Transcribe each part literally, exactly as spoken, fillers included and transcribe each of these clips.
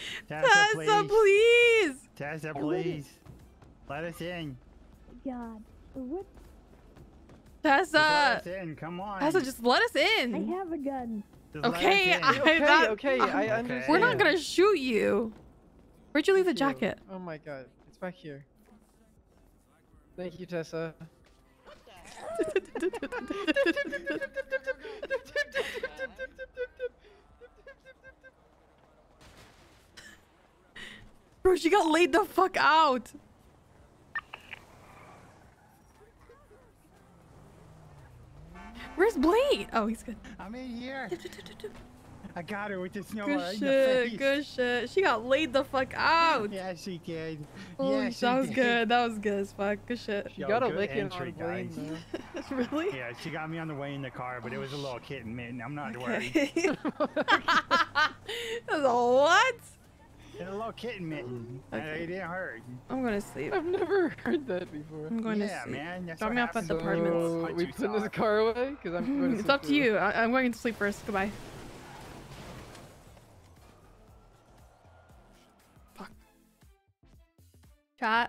Tessa, Tessa, please. please. Tessa, please. Let us in. God. What? Just let Tessa. us in. Come on. Tessa, just let us I in. have a gun. Just let us Okay, in. I, Okay, that, okay, I Okay. understand. We're not gonna shoot you. Where'd you leave the Thank you. jacket? Oh my god, it's back here. Thank you, Tessa. Bro, she got laid the fuck out. Where's Blade? Oh, he's good. I'm in here. I got her with the snow Good right in the shit, face. good shit. She got laid the fuck out. Yeah, she did. Holy yeah, sh- she that was did. good. That was good as fuck. Good shit. You Yo, got a good licking entry, on Blaine, guys. though. Really? Yeah, she got me on the way in the car, but it was a little kitten mitten. I'm not worried. Okay. That was a what? It's a little kitten mitten. and Okay. It didn't hurt. I'm gonna sleep. I've never heard that before. I'm going yeah, to sleep. man. That's Drop what me off at happens the when apartments. people So punch we you putting this soft. car away? Because I'm going to It's sleep up to too. you. I I'm going to sleep first. Goodbye. Fuck. Chat.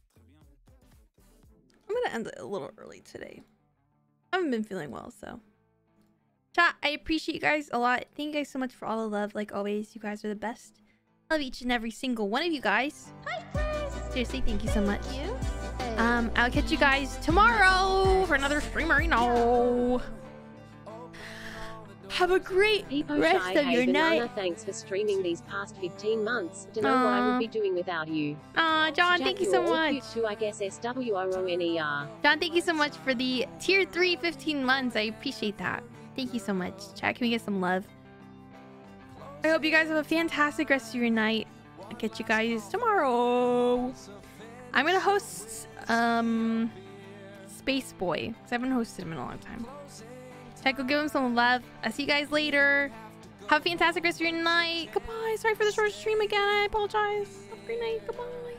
I'm gonna end it a little early today. I haven't been feeling well, so. Chat, I appreciate you guys a lot. Thank you guys so much for all the love. Like always, you guys are the best. Love each and every single one of you guys. Hi, Chris. Seriously, thank you so much. You? Um, I'll catch you guys tomorrow for another streamer. No. Have a great Peepo rest Shy of Hey your Banana, night. thanks for streaming these past fifteen months. Don't know what I Aw. would be doing without you. Aw, John, Jack, thank you you're so all much. cute too, I guess. S W O O N E R. John, thank you so much for the tier three fifteen months. I appreciate that. Thank you so much. Chat, can we get some love? I hope you guys have a fantastic rest of your night. I'll catch you guys tomorrow. I'm gonna host um Space Boy because I haven't hosted him in a long time. Chat, go give him some love. I'll see you guys later. Have a fantastic rest of your night. Goodbye. Sorry for the short stream again. I apologize. Have a great night. Goodbye.